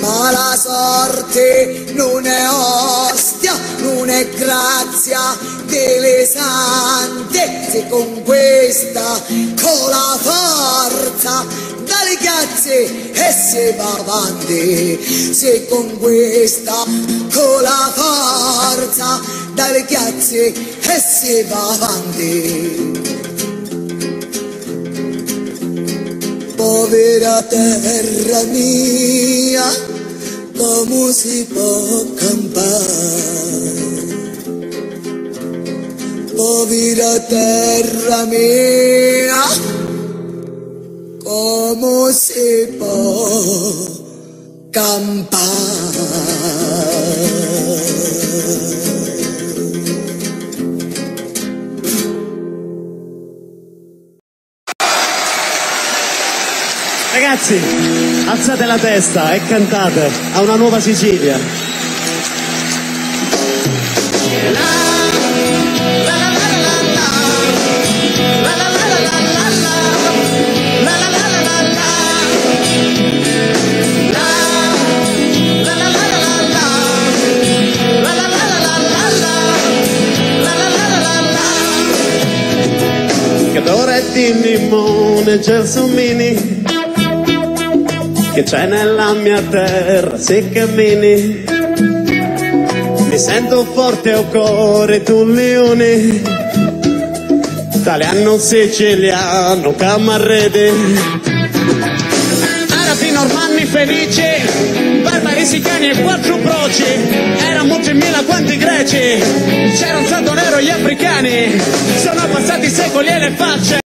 ma la sorte non è ostia, non è grazia delle sante, se con questa, con la forza dalle piazze e se va avanti, se con questa, con la forza dalle piazze e se va avanti. Povera terra mia, come si può campare? Povera terra mia, come si può campare? Ragazzi, alzate la testa e cantate a una nuova Sicilia. Che d'ora e di limone, gelsomini, che c'è nella mia terra se cammini, mi sento forte al cuore tu leone, italiano siciliano camarrede, arabi normanni felici, barbari sicani e quattro proci, erano 3.000 quanti greci, c'era un santo nero gli africani, sono passati secoli e le facce